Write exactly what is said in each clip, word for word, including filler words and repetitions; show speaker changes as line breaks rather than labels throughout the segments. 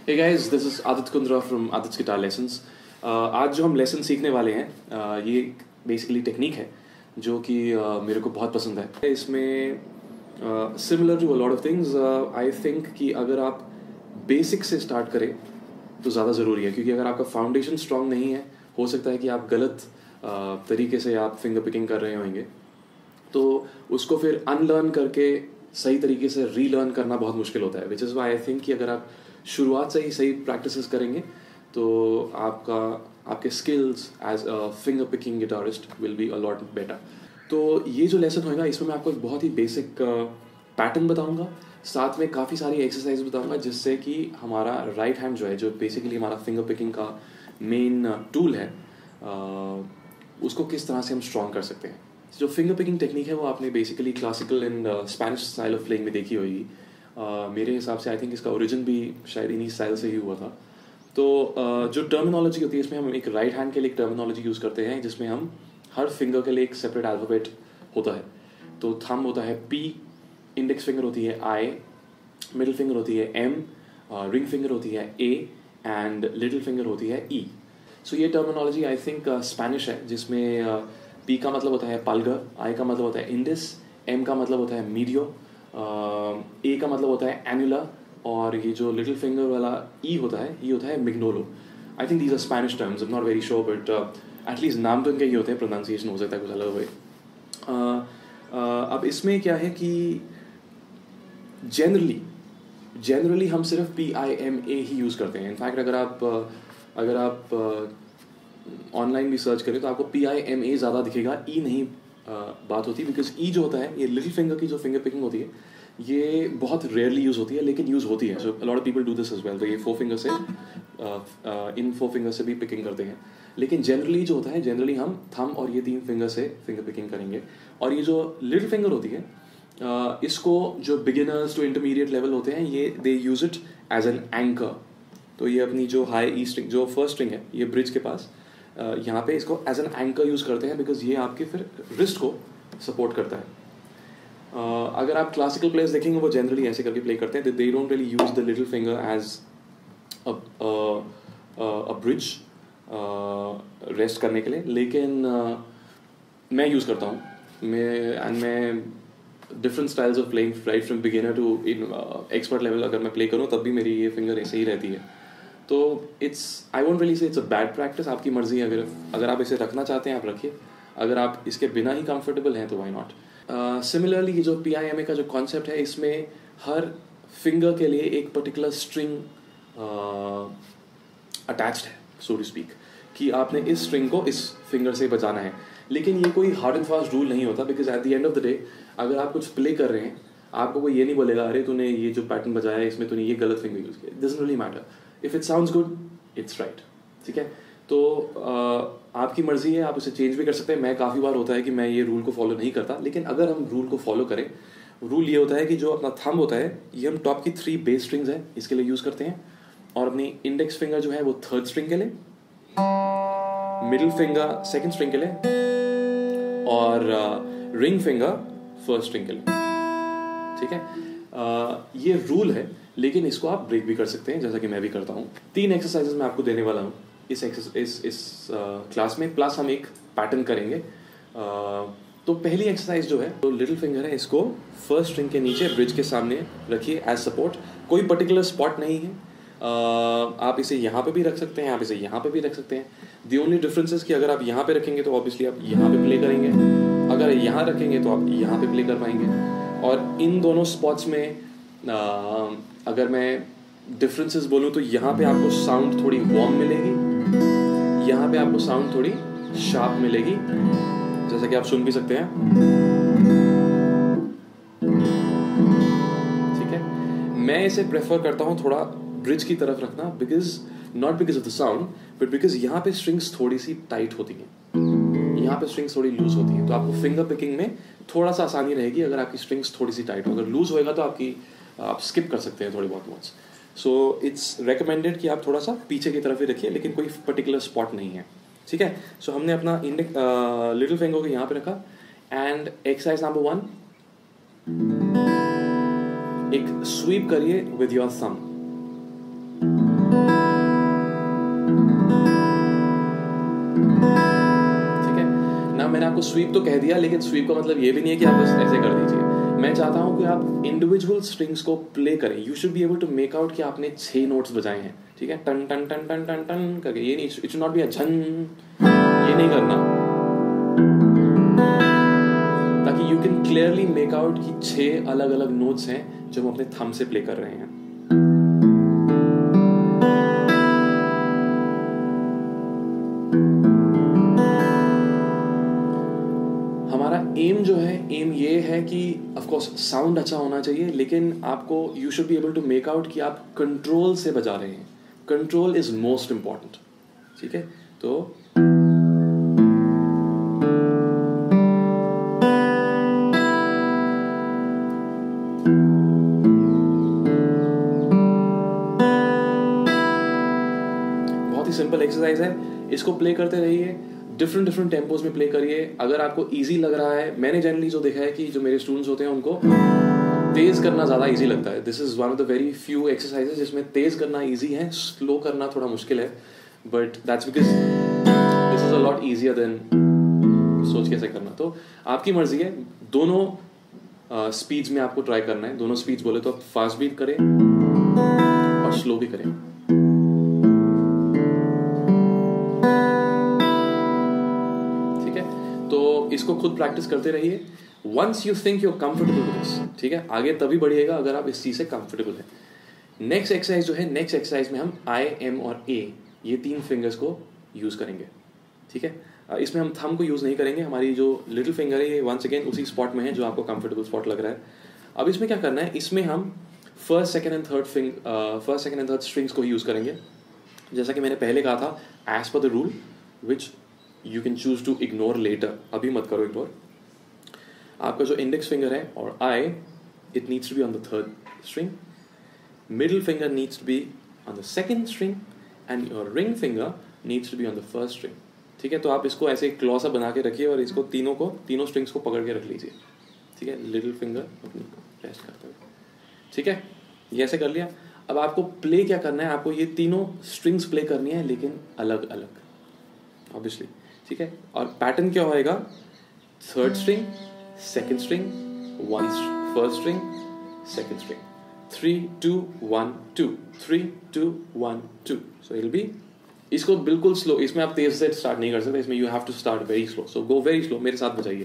Hey guys, this is Adit Kundra from Adit's Guitar Lessons. Uh, आज जो हम lesson सीखने वाले हैं uh, ये बेसिकली टेक्निक है जो कि uh, मेरे को बहुत पसंद है. इसमें similar to a lot of things I think कि अगर आप बेसिक से स्टार्ट करें तो ज़्यादा ज़रूरी है, क्योंकि अगर आपका फाउंडेशन स्ट्रांग नहीं है, हो सकता है कि आप गलत uh, तरीके से आप फिंगर पिकिंग कर रहे होंगे, तो उसको फिर अनलर्न करके सही तरीके से रीलर्न करना बहुत मुश्किल होता है. Which is why I think कि अगर आप शुरुआत से ही सही प्रैक्टिसेस करेंगे तो आपका आपके skills as a finger picking guitarist will be a lot better. तो ये जो लेसन होगा इसमें मैं आपको एक बहुत ही बेसिक पैटर्न बताऊंगा, साथ में काफ़ी सारी एक्सरसाइज बताऊंगा जिससे कि हमारा राइट हैंड जो है, जो बेसिकली हमारा फिंगर पिकिंग का मेन टूल है, उसको किस तरह से हम स्ट्रॉन्ग कर सकते हैं. जो फिंगर पिकिंग टेक्निक है वो आपने basically classical and Spanish style of playing में देखी होगी. Uh, मेरे हिसाब से आई थिंक इसका ओरिजिन भी शायद इन्हीं स्टाइल से ही हुआ था. तो uh, जो टर्मिनोलॉजी होती है इसमें हम एक राइट हैंड के लिए एक टर्मिनोलॉजी यूज़ करते हैं जिसमें हम हर फिंगर के लिए एक सेपरेट अल्फ़ाबेट होता है. तो थंब होता है पी, इंडेक्स फिंगर होती है आई, मिडिल फिंगर होती है एम, रिंग फिंगर होती है ए एंड लिटिल फिंगर होती है ई. सो ये टर्मिनोलॉजी आई थिंक स्पेनिश है, जिसमें पी uh, का मतलब होता है पालगर, आई का मतलब होता है इंडिस, एम का मतलब होता है मीडियो, ए uh, का मतलब होता है एनुला, और ये जो लिटिल फिंगर वाला ई होता है ये होता है मिग्नोलो. I think these are Spanish terms, I am not very sure, but at least नाम तो इनके ही होते हैं, प्रोनाउंसिएशन हो सकता है कुछ अलग हुए. uh, uh, अब इसमें क्या है कि जनरली जनरली हम सिर्फ पी आई एम ए ही यूज़ करते हैं. इनफैक्ट अगर आप uh, अगर आप ऑनलाइन uh, भी सर्च करें तो आपको पी आई एम ए ज़्यादा दिखेगा, ई नहीं Uh, बात होती है. बिकॉज ई जो होता है, ये लिटिल फिंगर की जो फिंगर पिकिंग होती है ये बहुत रेयरली यूज़ होती है, लेकिन यूज़ होती है. So a lot of people do this as well. तो ये फोर फिंगर से uh, uh, इन फोर फिंगर से भी पिकिंग करते हैं, लेकिन जनरली जो होता है जनरली हम थंब और ये तीन फिंगर से फिंगर पिकिंग करेंगे. और ये जो लिटिल फिंगर होती है uh, इसको जो बिगिनर्स टू इंटरमीडिएट लेवल होते हैं ये they use it as an anchor. तो ये अपनी जो हाई ई स्ट्रिंग, जो फर्स्ट स्ट्रिंग है ये ब्रिज के पास, Uh, यहाँ पे इसको एज एन एंकर यूज़ करते हैं, बिकॉज ये आपके फिर रिस्ट को सपोर्ट करता है. uh, अगर आप क्लासिकल प्लेयर्स देखेंगे वो जनरली ऐसे करके प्ले करते हैं. They don't really use the little finger as a bridge rest करने के लिए, लेकिन uh, मैं यूज़ करता हूँ. मैं एंड मैं different styles of playing, right from beginner to in expert level अगर मैं प्ले करूँ तब भी मेरी ये फिंगर ऐसे ही रहती है. तो it's I won't really say it's a bad practice. आपकी मर्जी है, अगर अगर आप इसे रखना चाहते हैं आप रखिए, अगर आप इसके बिना ही कंफर्टेबल हैं तो व्हाई नॉट. सिमिलरली ये जो पी आई एम ए का जो कॉन्सेप्ट है इसमें हर फिंगर के लिए एक पर्टिकुलर स्ट्रिंग अटैच्ड है, सो टू स्पीक, कि आपने इस स्ट्रिंग को इस फिंगर से बजाना है. लेकिन ये कोई हार्ड एंड फास्ट रूल नहीं होता, because at the end of the day अगर आप कुछ प्ले कर रहे हैं आपको कोई ये नहीं बोलेगा अरे तूने ये जो पैटर्न बजाया है इसमें तूने ये गलत फिंगर यूज़ किया. It doesn't really matter. If it sounds good it's right. ठीक है, तो uh, आपकी मर्जी है, आप उसे चेंज भी कर सकते हैं. मैं काफ़ी बार होता है कि मैं ये रूल को फॉलो नहीं करता, लेकिन अगर हम रूल को फॉलो करें, रूल ये होता है कि जो अपना थंब होता है ये हम टॉप की थ्री बेस स्ट्रिंग्स है इसके लिए यूज़ करते हैं, और अपनी इंडेक्स फिंगर जो है वो थर्ड स्ट्रिंग के लिए, मिडिल फिंगर सेकेंड स्ट्रिंग के लिए, और रिंग फिंगर फर्स्ट स्ट्रिंग के लिए. ठीक है, uh, ये रूल है, लेकिन इसको आप ब्रेक भी कर सकते हैं जैसा कि मैं भी करता हूँ. तीन एक्सरसाइजेस मैं आपको देने वाला हूँ इस इस इस क्लास में, प्लस हम एक पैटर्न करेंगे. uh, तो पहली एक्सरसाइज जो है, तो लिटिल फिंगर है, इसको फर्स्ट स्ट्रिंग के नीचे ब्रिज के सामने रखिए एज सपोर्ट. कोई पर्टिकुलर स्पॉट नहीं है, uh, आप इसे यहाँ पे भी रख सकते हैं, आप इसे यहाँ पे भी रख सकते हैं. द ओनली डिफरेंस इज कि अगर आप यहाँ पे रखेंगे तो ऑब्वियसली आप यहाँ पे प्ले करेंगे, अगर यहाँ रखेंगे तो आप यहाँ पे प्ले कर पाएंगे. और इन दोनों स्पॉट्स में uh, अगर मैं डिफरेंसेस बोलूँ तो यहाँ पे आपको साउंड थोड़ी वार्म मिलेगी, यहाँ पे आपको साउंड थोड़ी शार्प मिलेगी, जैसा कि आप सुन भी सकते हैं. ठीक है, मैं इसे प्रेफर करता हूँ थोड़ा ब्रिज की तरफ रखना, because not because of the sound but because यहाँ पे स्ट्रिंग्स थोड़ी सी टाइट होती हैं, यहाँ पे स्ट्रिंग्स थोड़ी लूज होती हैं, तो आपको फिंगर पिकिंग में थोड़ा सा आसानी रहेगी अगर आपकी स्ट्रिंग्स थोड़ी सी टाइट हो. अगर लूज होएगा तो आपकी आप स्किप कर सकते हैं थोड़ी बहुत नोट्स. सो इट्स रेकमेंडेड कि आप थोड़ा सा पीछे की तरफ ही रखिए, लेकिन कोई पर्टिकुलर स्पॉट नहीं है. ठीक है, सो so, हमने अपना इंडेक्स लिटिल फिंगर को यहाँ पे रखा. एंड एक्सरसाइज नंबर वन, एक स्वीप करिए विद योर थंब. मैंने आपको स्वीप तो कह दिया, लेकिन स्वीप का मतलब ये भी नहीं है कि आप बस ऐसे कर दीजिए। मैं चाहता हूँ कि आप इंडिविजुअल स्ट्रिंग्स को प्ले करें। You should be able to make out कि आपने छह नोट्स बजाए हैं, ठीक है, टन टन टन टन टन टन करके। ये नहीं, it should not be a झन, ये नहीं करना, ताकि you can clearly make out कि छह अलग अलग नोट्स हैं जो हम अपने थंब से प्ले कर रहे हैं। हमारा एम जो है, एम ये है कि ऑफ कोर्स साउंड अच्छा होना चाहिए, लेकिन आपको you should be able to make out कि आप कंट्रोल से बजा रहे हैं। कंट्रोल इज मोस्ट इंपॉर्टेंट, ठीक है। तो बहुत ही सिंपल एक्सरसाइज है, इसको प्ले करते रहिए, डिफरेंट डिफरेंट टेम्पोज में प्ले करिए। अगर आपको इजी लग रहा है, मैंने जनरली जो देखा है कि जो मेरे स्टूडेंट्स होते हैं उनको तेज करना ज़्यादा इजी लगता है। This is one of the very few exercises जिसमें तेज करना इजी है, स्लो करना थोड़ा मुश्किल है, but that's because this is a lot easier than सोच कैसे करना। तो आपकी मर्जी है, दोनों स्पीड्स uh, में आपको ट्राई करना है। दोनों स्पीड्स बोले तो आप फास्ट भी करें और स्लो भी करें। इसको खुद प्रैक्टिस करते रहिए। Once you think you are comfortable with this, ठीक है, आगे तभी बढ़िएगा अगर आप इस चीज से कंफर्टेबल है। नेक्स्ट एक्सरसाइज जो है, नेक्स्ट एक्सरसाइज में हम आई, एम और ए ये तीन फिंगर्स को यूज करेंगे, ठीक है। इसमें हम थंब को यूज नहीं करेंगे, हमारी जो लिटिल फिंगर है ये वंस अगेन उसी स्पॉट में है जो आपको कंफर्टेबल स्पॉट लग रहा है। अब इसमें क्या करना है, इसमें हम फर्स्ट सेकेंड एंड थर्ड फिंग first second and third strings को यूज करेंगे। जैसा कि मैंने पहले कहा था, as per the rule which you can choose to ignore later, अभी मत करो इग्नोर। आपका जो इंडेक्स फिंगर है और I, it needs to be on the third string, middle finger needs to be on the second string and your ring finger needs to be on the first string, ठीक है। तो आप इसको ऐसे claw सा बना के रखिए और इसको तीनों को तीनों स्ट्रिंग्स को पकड़ के रख लीजिए, ठीक है, लिटिल फिंगर अपनी रेस्ट करते हुए, ठीक है। ये ऐसे कर लिया। अब आपको प्ले क्या करना है, आपको ये तीनों स्ट्रिंग्स प्ले करनी है, लेकिन अलग अलग ऑब्वियसली, ठीक है। और पैटर्न क्या होएगा, third string, second string, one first string, second string, three two one two, three two one two. So it will be, इसको बिल्कुल स्लो, इसमें आप तेज से स्टार्ट नहीं कर सकते, इसमें you have to start very slow. So go very slow, मेरे साथ बजाइए।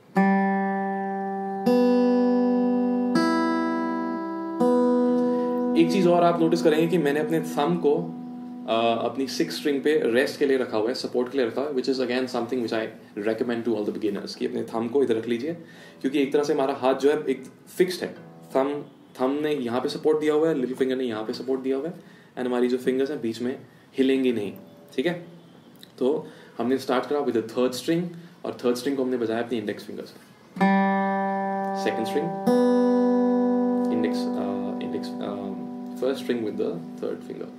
एक चीज और आप नोटिस करेंगे कि मैंने अपने थंब को Uh, अपनी सिक्स स्ट्रिंग पे रेस्ट के लिए रखा हुआ है, सपोर्ट के लिए रखा हुआ है, which is again something which I recommend to all the beginners कि अपने थंब को इधर रख लीजिए, क्योंकि एक तरह से हमारा हाथ जो है एक फिक्स्ड है। थंब थंब ने यहाँ पे सपोर्ट दिया हुआ है, लिटिल फिंगर ने यहाँ पे सपोर्ट दिया हुआ है, एंड हमारी जो फिंगर्स हैं बीच में हिलेंगी नहीं, ठीक है। तो हमने स्टार्ट करा विद द थर्ड स्ट्रिंग, और थर्ड स्ट्रिंग को हमने बजाया अपनी इंडेक्स फिंगर से, second string, index index first string with the third finger.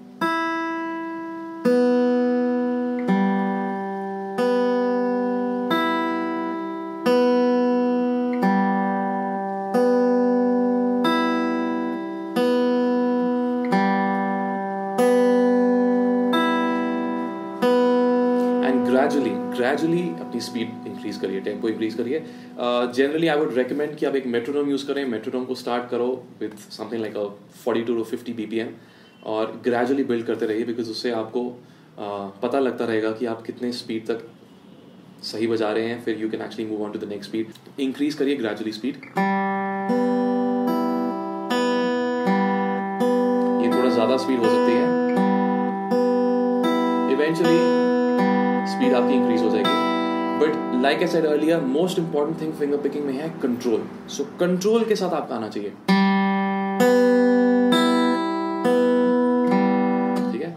Gradually gradually अपनी स्पीड इंक्रीज करिए, टेम्पो इंक्रीज करिए। जनरली आई वुड रेकमेंड कि आप एक मेट्रोनोम यूज करें। मेट्रोनोम को स्टार्ट करो with something like a forty to to fifty BPM और ग्रेजुअली बिल्ड करते रहिए, बिकॉज उससे आपको uh, पता लगता रहेगा कि आप कितने स्पीड तक सही बजा रहे हैं, फिर you can actually move on to the next speed. Increase करिए ग्रेजुअली स्पीड। ये थोड़ा ज्यादा स्पीड हो सकती है, इवेंचुअली स्पीड आपकी इंक्रीज हो जाएगी। But like I said earlier, most important thing finger picking में है कंट्रोल। सो कंट्रोल के साथ आपका आना चाहिए, ठीक है।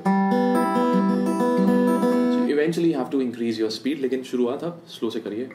So eventually you have to increase your speed, लेकिन शुरुआत आप स्लो से करिए।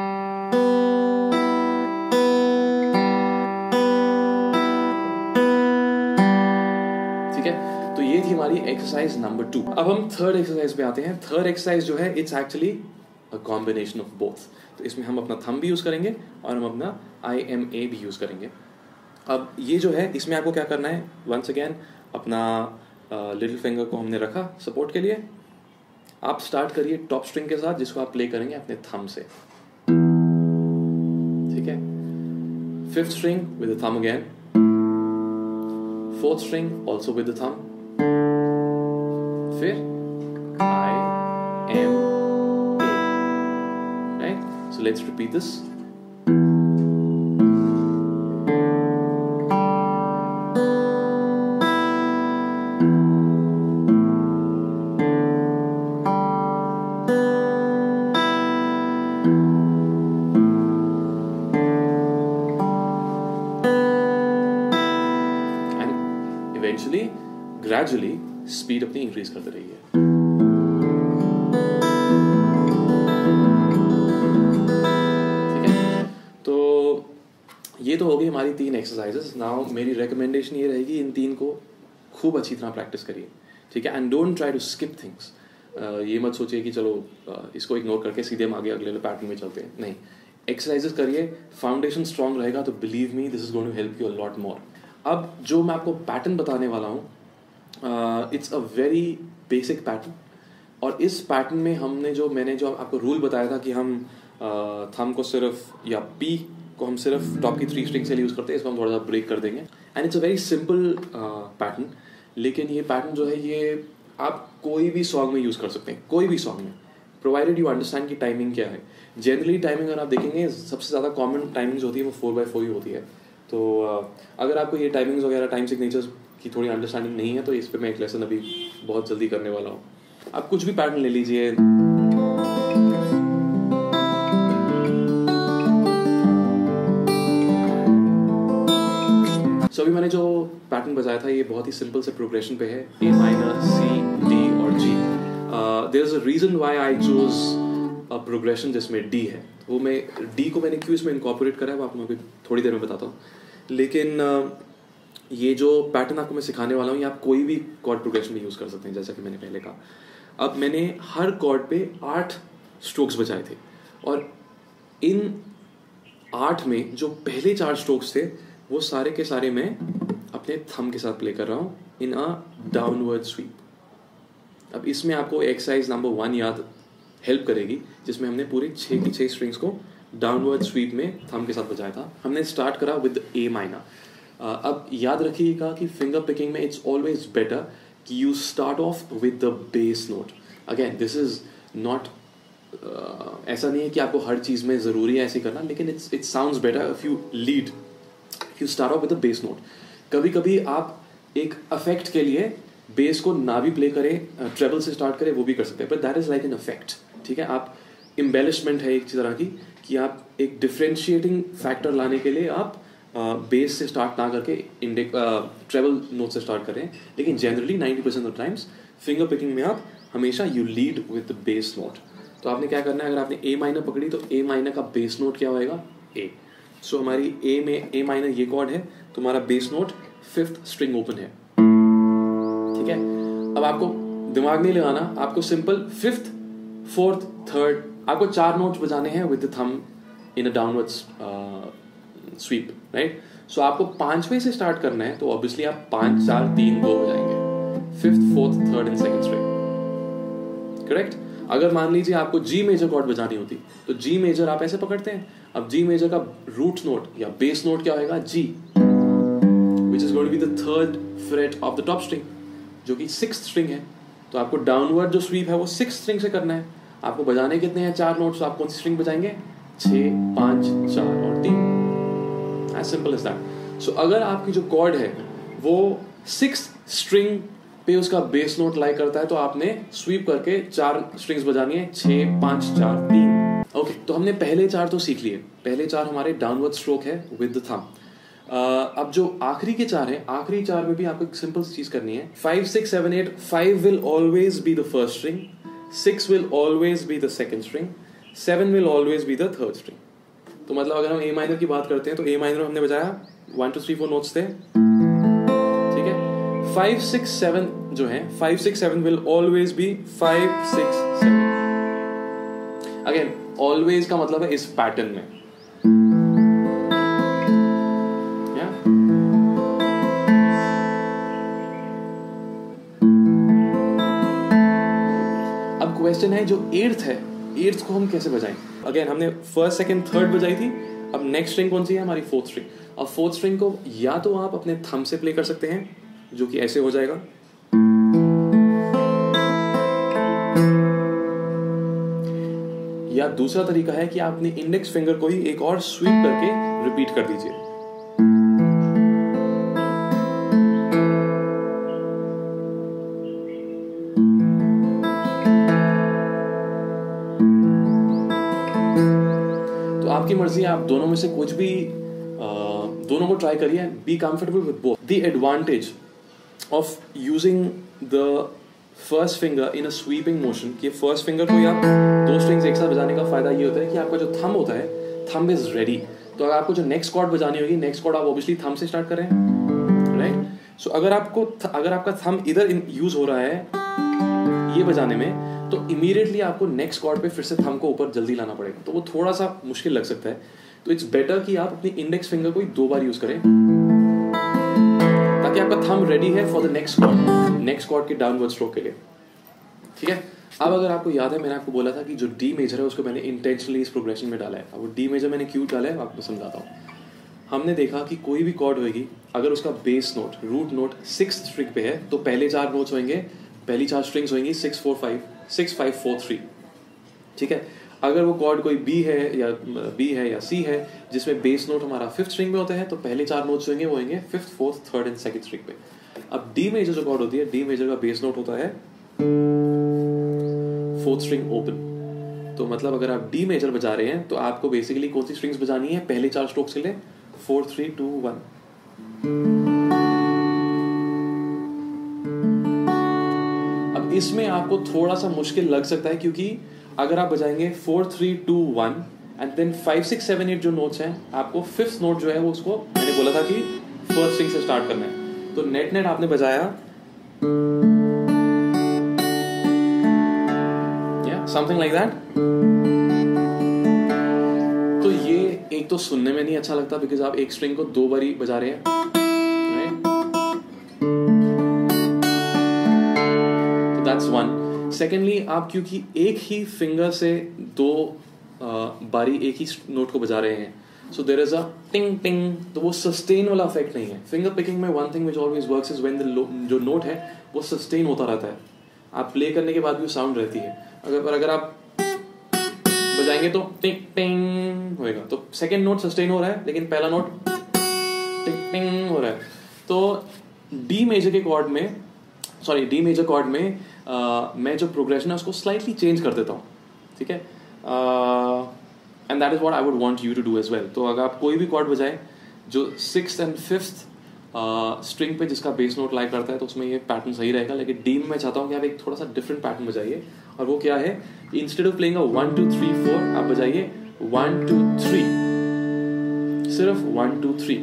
ठीक है, तो ये थी हमारी एक्सरसाइज नंबर टू। अब हम थर्ड एक्सरसाइज पे आते हैं। थर्ड एक्सरसाइज जो है, it's actually a combination of both. तो इसमें हम अपना थंब भी यूज करेंगे और हम अपना आई एम ए भी यूज करेंगे। अब ये जो है, इसमें आपको क्या करना है, वंस अगेन अपना लिटिल uh, फिंगर को हमने रखा सपोर्ट के लिए। आप स्टार्ट करिए टॉप स्ट्रिंग के साथ, जिसको आप प्ले करेंगे अपने थंब से, Fifth string with the thumb again. Fourth string also with the thumb. फिर I, M, A. Right? So let's repeat this. Eventually, gradually, speed अपनी increase करते रहिए. ठीक है? तो ये तो हो गई हमारी तीन एक्सरसाइजेस. नाउ मेरी रिकमेंडेशन ये रहेगी इन तीन को खूब अच्छी तरह प्रैक्टिस करिए. ठीक है? And don't try to skip things. ये मत सोचिए कि चलो uh, इसको इग्नोर करके सीधे हम आगे अगले पैटर्न में चलते हैं. नहीं, एक्सरसाइजेस करिए. फाउंडेशन स्ट्रांग रहेगा तो believe me this is going to help you a lot more. अब जो मैं आपको पैटर्न बताने वाला हूँ, it's a very basic pattern. और इस पैटर्न में हमने जो मैंने जो आपको रूल बताया था कि हम थंब uh, को सिर्फ या पी को हम सिर्फ टॉप की थ्री स्ट्रिंग से यूज़ करते हैं, इसको हम थोड़ा सा ब्रेक कर देंगे. And it's a very simple pattern. लेकिन ये पैटर्न जो है ये आप कोई भी सॉन्ग में यूज़ कर सकते हैं, कोई भी सॉन्ग में, प्रोवाइडेड यू अंडरस्टैंड की टाइमिंग क्या है. जनरली टाइमिंग अगर आप देखेंगे सबसे ज़्यादा कॉमन टाइमिंग जो होती है वो फोर बाई फोर ही होती है. तो अगर आपको ये टाइमिंग्स वगैरह टाइम सिग्नेचर्स की थोड़ी अंडरस्टैंडिंग नहीं है तो इस पे मैं एक लेसन अभी बहुत जल्दी करने वाला हूँ. आप कुछ भी पैटर्न ले लीजिए. सो अभी मैंने जो पैटर्न बजाया था ये बहुत ही सिंपल से प्रोग्रेशन पे है. ए माइनर, सी, डी और G. There is a reason why I choose a progression जिसमें डी है. वो मैं डी को मैंने क्यों इसमें इनकॉर्पोरेट करा है वो आपको अभी थोड़ी देर में बताता हूँ. लेकिन ये जो पैटर्न आपको मैं सिखाने वाला हूँ ये आप कोई भी कॉर्ड प्रोग्रेशन में यूज़ कर सकते हैं, जैसा कि मैंने पहले कहा. अब मैंने हर कॉर्ड पे आठ स्ट्रोक्स बजाए थे और इन आठ में जो पहले चार स्ट्रोक्स थे वो सारे के सारे मैं अपने थंब के साथ प्ले कर रहा हूँ इन अ डाउनवर्ड स्वीप. अब इसमें आपको एक्सरसाइज नंबर वन याद हेल्प करेगी जिसमें हमने पूरे छः की छः स्ट्रिंग्स को डाउनवर्ड स्वीप में थंब के साथ बजाया था. हमने स्टार्ट करा विद ए माइनर. अब याद रखिएगा कि फिंगर पिकिंग में इट्स ऑलवेज बेटर कि you start off with the bass note. Again this is not, ऐसा नहीं है कि आपको हर चीज़ में ज़रूरी है ऐसे करना, लेकिन it's it sounds better if you lead, if you start off with the bass note. कभी कभी आप एक अफेक्ट के लिए बेस को ना भी प्ले करें, ट्रेबल से स्टार्ट करें, वो भी कर सकते हैं, but that is like an effect. ठीक है? आप एम्बेलिशमेंट है एक तरह की कि आप एक डिफ्रेंशिएटिंग फैक्टर लाने के लिए आप बेस uh, से स्टार्ट ना करके इंडेक ट्रेबल नोट से स्टार्ट करें. लेकिन generally ninety percent of times finger picking में आप हमेशा you lead with the bass note. तो आपने क्या करना है, अगर आपने ए माइनर पकड़ी तो ए माइनर का बेस नोट क्या होएगा, ए. सो हमारी ए में ए माइनर ये कॉर्ड है तो हमारा bass note fifth string open है. ठीक है? अब आपको दिमाग नहीं लगाना, आपको सिंपल फिफ्थ, फोर्थ, थर्ड, आपको चार नोट्स बजाने हैं with the thumb in a downward sweep. Right? So आपको पांचवें से स्टार्ट करना है तो ऑब्वियसली आप पांच, चार, तीन, दो बजाएंगे. Fifth, fourth, third and second string. Correct? अगर मान लीजिए आपको जी मेजर कॉर्ड बजानी होती तो जी मेजर आप ऐसे पकड़ते हैं. अब जी मेजर का रूट नोट या बेस नोट क्या होगा, G, which is going to be the third fret of the top string जो कि सिक्स्थ स्ट्रिंग है. तो आपको डाउनवर्ड जो स्वीप है वो सिक्स्थ स्ट्रिंग से करना है. आपको बजाने कितने हैं, चार नोट्स. तो आप कौन सी स्ट्रिंग बजाएंगे, छः, पाँच, चार और तीन. As simple as that. So अगर आपकी जो कॉर्ड है वो सिक्स्थ स्ट्रिंग पे उसका बेस नोट लाई करता है तो आपने स्वीप करके चार स्ट्रिंग्स बजानी है, छः, पाँच, चार, तीन. ओके okay, तो हमने पहले चार तो सीख लिए. पहले चार हमारे डाउनवर्ड स्ट्रोक है विद द थंब. Uh, अब जो आखिरी के चार हैं, आखिरी चार में भी आपको एक सिंपल चीज करनी है. Five, six, seven, eight. Five will always be the first string, six will always be the second string, seven will always be the third string. तो मतलब अगर हम ए माइनर की बात करते हैं तो ए माइनर में हमने बजाया one two three four notes थे. ठीक है? फाइव, सिक्स, सेवन जो है, five, six, seven will always be five, six, seven. Again always का मतलब है इस पैटर्न में. क्वेश्चन है जो एट्थ है, एट्थ को हम कैसे बजाएं. अगेन हमने फर्स्ट, सेकंड, थर्ड बजाई थी, अब नेक्स्ट स्ट्रिंग कौन सी है? हमारी फोर्थ स्ट्रिंग। अब फोर्थ स्ट्रिंग को या तो आप अपने थंब से प्ले कर सकते हैं, जो कि ऐसे हो जाएगा, या दूसरा तरीका है कि आप अपने इंडेक्स फिंगर को ही एक और स्वीप करके रिपीट कर दीजिए। तो आपकी मर्जी, आप दोनों में से कुछ भी आ, दोनों को ट्राई करिए। Be comfortable with both. The advantage of using the first finger in a sweeping motion, कि फर्स्ट फिंगर को आप दो स्ट्रिंग्स एक साथ बजाने का फायदा ये होता है कि आपका जो थंब होता है, थंब इज रेडी। तो अगर आपको जो नेक्स्ट कॉर्ड बजानी होगी, नेक्स्ट कॉर्ड आप ऑब्वियसली थंब से स्टार्ट करें, राइट। सो अगर आपको अगर आपका थंब इधर यूज हो रहा है ये बजाने में, तो इमीडिएटली आपको नेक्स्ट कॉर्ड पे फिर से थंब को ऊपर जल्दी लाना पड़ेगा, तो वो थोड़ा सा मुश्किल लग सकता है। तो इट्स बेटर कि आप अपनी इंडेक्स फिंगर को ही दो बार यूज करें, ताकि आपका थंब रेडी है for the next chord, next chord के डाउनवर्ड स्ट्रोक के लिए, ठीक है। अब अगर आपको याद है, मैंने आपको बोला था कि जो डी मेजर है उसको मैंने इंटेंशनली इस प्रोग्रेशन में डाला है। अब वो डी मेजर मैंने क्यों डाला है आपको समझाता हूँ। हमने देखा कि कोई भी कॉर्ड होगी, अगर उसका base note, root note sixth string पे है, तो पहले चार नोट्स होंगे, पहली चार स्ट्रिंग्स होंगी six four five, six five four three, ठीक है। अगर वो कॉर्ड कोई बी है या बी है या सी है, जिसमें बेस नोट हमारा फिफ्थ स्ट्रिंग में होता है, तो पहले चार नोट्स होंगे वो होंगे fifth, fourth, third and second string पे। अब डी मेजर जो कॉर्ड होती है, डी मेजर का बेस नोट होता है फोर्थ स्ट्रिंग ओपन। तो मतलब अगर आप डी मेजर बजा रहे हैं, तो आपको बेसिकली कौन सी स्ट्रिंग्स बजानी है पहले चार स्ट्रोक्स के लिए? Four three two one. अब इसमें आपको थोड़ा सा मुश्किल लग सकता है, क्योंकि अगर आप बजाएंगे four three two one and then five six seven eight जो नोट्स हैं, आपको फिफ्थ नोट जो है वो उसको मैंने बोला था कि फर्स्ट स्ट्रिंग से स्टार्ट करना है। तो नेट नेट आपने बजाया समथिंग लाइक दैट। तो ये एक तो सुनने में नहीं अच्छा लगता, बिकॉज आप एक स्ट्रिंग को दो बारी बजा रहे हैं, राइट। तो दैट्स वन। सेकेंडली, आप क्योंकि एक ही फिंगर से दो आ, बारी एक ही नोट को बजा रहे हैं, सो देयर इज अ टिंग टिंग, तो वो सस्टेन वाला इफेक्ट नहीं है। फिंगर पिकिंग में one thing which always works is when the जो नोट है वो सस्टेन होता रहता है, आप प्ले करने के बाद भी साउंड रहती है। अगर अगर आप बजाएंगे तो टिंग टिंग होएगा, तो सेकंड नोट सस्टेन हो रहा है, लेकिन पहला नोट टिंग टिंग हो रहा है। तो डी मेजर के कॉर्ड में, सॉरी डी मेजर कॉर्ड में आ, मैं जो प्रोग्रेशन है उसको स्लाइटली चेंज कर देता हूँ, ठीक है। And that is what I would want you to do as well. तो अगर आप कोई भी कॉर्ड बजाए जो सिक्स्थ एंड फिफ्थ स्ट्रिंग पे जिसका बेस नोट लाई करता है, तो उसमें ये पैटर्न सही रहेगा। लेकिन डी में मैं चाहता हूँ कि आप एक थोड़ा सा डिफरेंट पैटर्न बजाइए, और वो क्या है, instead of playing one two three four, आप बजाइए वन टू थ्री, सिर्फ one two three,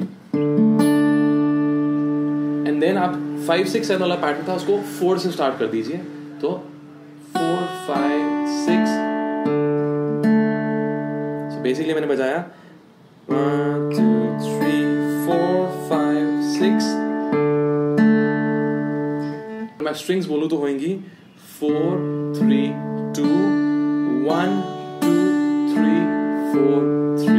and then आप फाइव सिक्स सेवन वाला पैटर्न था उसको फोर से स्टार्ट कर दीजिए। तो फोर फाइव सिक्स, बेसिकली मैंने बजाया one two three four five six, मैं स्ट्रिंग्स बोलूं तो होंगी four three two one two three four three.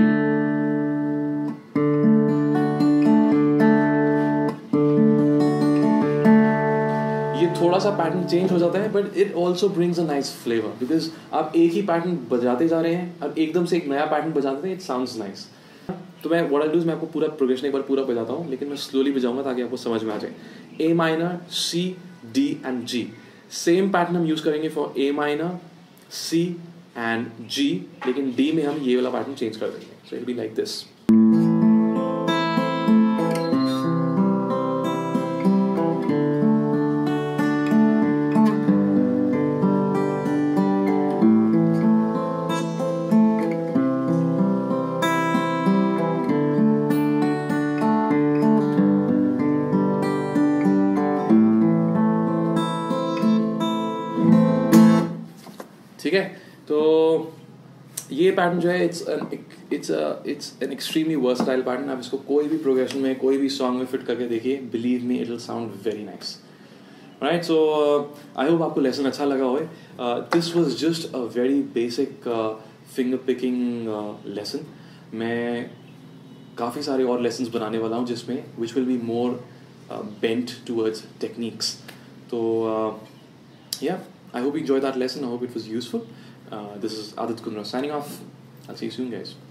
ये थोड़ा सा पैटर्न चेंज हो जाता है, but it also brings a nice flavour, because आप एक ही पैटर्न बजाते जा रहे हैं और एकदम से एक नया पैटर्न बजाते हैं, इट साउंड्स नाइस। तो मैं व्हाट आई डू इज मैं आपको पूरा प्रोग्रेशन एक बार पूरा बजाता हूँ, लेकिन मैं स्लोली बजाऊंगा ताकि आपको समझ में आ जाए। A minor, C, D and G, same pattern हम यूज करेंगे for A minor, C and G, लेकिन डी में हम ये वाला पैटर्न चेंज कर देंगे। So it be like this. ठीक है, तो ये पैटर्न जो है it's it's it's an extremely versatile pattern. आप इसको कोई भी प्रोग्रेशन में, कोई भी सॉन्ग में फिट करके देखिए, believe me it will sound very nice, right. So I hope आपको लेसन अच्छा लगा हो। This was just a very basic finger picking lesson. मैं काफ़ी सारे और लेसन्स बनाने वाला हूँ जिसमें which will be more bent towards techniques. तो या I hope you enjoyed that lesson. I hope it was useful. Uh, this is Adit Kundra signing off. I'll see you soon, guys.